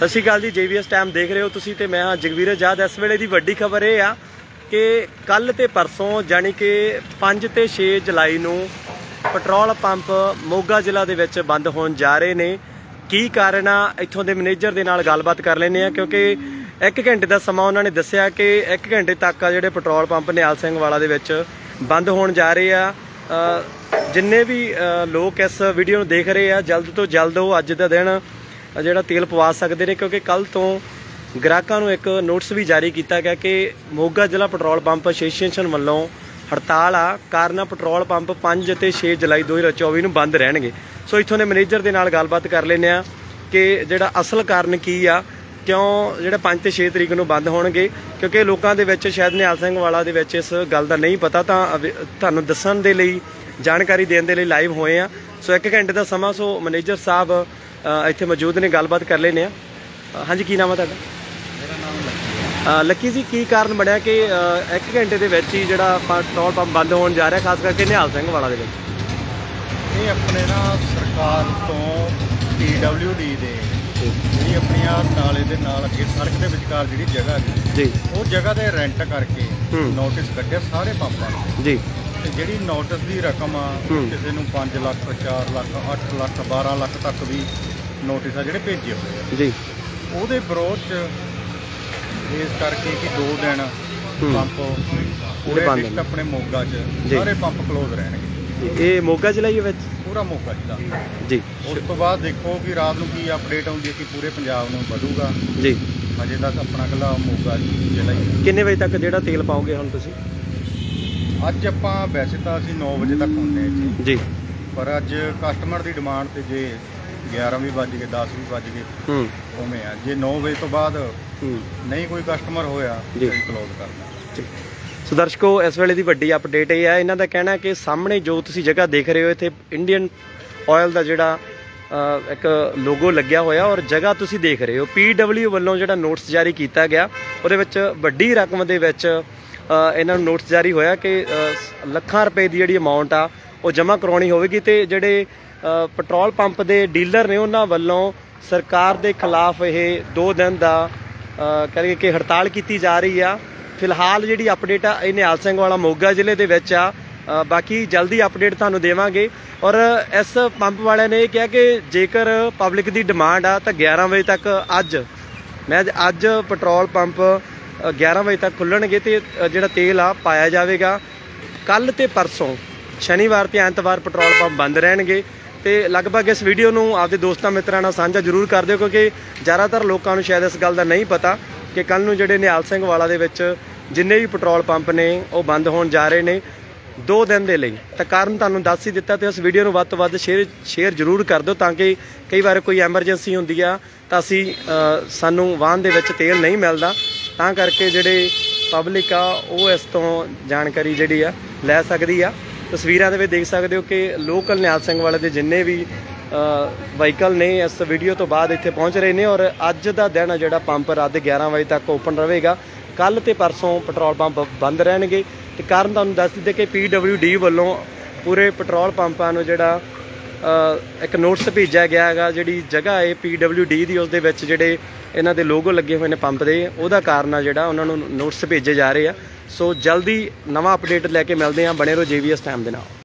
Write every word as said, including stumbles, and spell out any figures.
सत श्री अकाल जी। जे वी एस टाइम देख रहे हो तुसी ते मैं हाँ जगवीर आजाद। इस वेले की वड्डी खबर यह आ कि कल ते परसों जानी कि पाँच ते छे जुलाई नूं पेट्रोल पंप मोगा जिला दे विच बंद होण जा रहे ने। की कारण आ इत्थों दे मैनेजर दे नाल गलबात कर लैंदे आ, क्योंकि एक घंटे का समा उन्होंने दस्सिया कि एक घंटे तक आ जिहड़े पेट्रोल पंप निहाल सिंह वाला दे विच बंद होण जा रहे आ। जिन्ने भी लोग इस वीडियो नूं देख रहे आ जल्द तो जल्द वो अज दा दिन ਜਿਹੜਾ तेल पवा सकते हैं, क्योंकि कल तो ग्राहकों को एक नोटिस भी जारी किया गया कि मोगा जिला पेट्रोल पंप एसोसीएशन वालों हड़ताल आ कारण पेट्रोल पंप पाँच ते छे जुलाई दो हज़ार चौबीस में बंद रहणगे। सो इत्थों के मैनेजर के नाल गलबात कर लेने आ कि जिहड़ा असल कारण की आ क्यों जिहड़ा पाँच ते छे तरीक नूं बंद होणगे, क्योंकि लोगों के विच शायद निहाल सिंह वाला दे विच इस गल का नहीं पता। तो तुहानूं दस्सण दे लई जानकारी देण दे लई लाइव होए आ। सो एक घंटे का समा, सो मैनेजर साहब इत्थे मौजूद ने, गलबात कर लेने। हाँ जी, की नाम है तुहाडा? मेरा नाम लक्की है। लक्की जी, की कारण बनया कि एक घंटे के विच ही जिहड़ा पेट्रोल पंप बंद होण जा रहा, खास करके निहाल सिंह वाला दे विच? ये अपने ना सरकार तो पी डब्ल्यू डी दे जी अपनी नाले दे नाल अगे सड़क के विचकार जी जगह जी वो जगह दे रेंट करके नोटिस कट्टे सारे पंपां जी। जी नोटिस की रकम आ किसी नूं पाँच लख चार लख अठ लख बारह लख तक भी नोटिस आ जिहड़े भेजे हुए जी। उहदे विरोध च इस करके कि दो दिन पंप पूरे डिस्ट्रिक्ट अपने मोगा च सारे पंप क्लोज रहणगे। ये मोगा जिला ही पूरा मोगा जिला जी। उस तो बाद देखो कि रात नूं की अपडेट आउंदी है कि पूरे पंजाब नूं ਵਧੂਗਾ जी। अजे तक अपना कला मोगा जिला ही। किन्ने बजे तक जिहड़ा तेल पाओगे हुण तुसीं? अज आपां वैसे तो असीं नौ बजे तक होंदे जी, पर अज कस्टमर की डिमांड ते जे ग्यारह भी बज गए दस भी बज गए उवें आ। जे नौ बजे तो बाद नहीं कोई कस्टमर होया तो क्लोज करना। सो दर्शकों, इस वेले की वड्डी अपडेट ये है, इन्हां दा कहना कि सामने जो तुसीं जगह देख रहे हो इत्थे इंडियन ऑयल का जिहड़ा एक लोगो लग्या होया और जगह तुसीं देख रहे हो पी डब्ल्यू वालों जिहड़ा नोटिस जारी किया गया उहदे विच वड्डी रकम दे विच इन्हां नूं नोटिस जारी होया कि लखां रुपए की जिहड़ी अमाउंट आ वो जमा करवानी होवेगी। ते जिहड़े पेट्रोल पंप के डीलर ने उन्हां वल्लों सरकार के खिलाफ ये दो दिन का कह कि हड़ताल की जा रही आ। फिलहाल जिहड़ी अपडेट आ ये निहाल सिंह वाला मोगा जिले के विच आ, बाकी जल्दी अपडेट तुहानूं देवांगे। और इस पंप वाले ने कहा कि जेकर पब्लिक की डिमांड आ तो ग्यारह बजे तक अज मैं अज पेट्रोल पंप ग्यारह बजे तक खुलणगे ते जिहड़ा तेल आ पाया जाएगा। कल ते परसों शनिवार ते ऐतवार पेट्रोल पंप बंद रहणगे। ते लगभग इस वीडियो नूं आपदे दोस्तां मित्रां नाल साझा जरूर कर दिओ, क्योंकि ज़्यादातर लोकां नूं शायद इस गल दा नहीं पता कि कल नूं जिहड़े निहाल सिंह वाला दे विच जिन्ने भी पेट्रोल पंप ने वो बंद होण जा रहे ने दो दिन दे लई। तां कारण तुहानूं दस ही दित्ता, ते इस वीडियो नूं वध तों वध शेयर शेयर जरूर कर दिओ ताकि कई बार कोई एमरजेंसी हुंदी आ तां असीं सानूं वाहन दे विच तेल नहीं मिलदा, तां करके जिहड़े पब्लिक आ वो इस तो जानकारी जिहड़ी आ लै सकदी आ। तस्वीरां दे विच देख सकदे हो कि लोकल निहाल सिंह वाले दे जिन्ने भी व्हीकल ने इस वीडियो तो बाद इत्थे पहुँच रहे हैं। और अज दा दिन जिहड़ा पंप रात ग्यारह बजे तक ओपन रहेगा, कल ते परसों पेट्रोल पंप बंद रहणगे। ते कारण तुहानूं दस दित्ते कि पी डब्ल्यू डी वालों पूरे पेट्रोल पंपां नूं जिहड़ा एक नोटिस भेजा गया है, जिहड़ी जगह है पी डब्ल्यू डी की उसदे विच जिहड़े इन्हां दे लोगो लगे हुए हैं पंप दे, उहदा कारण आ जिहड़ा उन्हां नूं नोटिस भेजे जा रहे हैं। सो जल्दी नवां अपडेट लैके मिलते हैं, बने रहो जे वी एस टाइम दे नाल।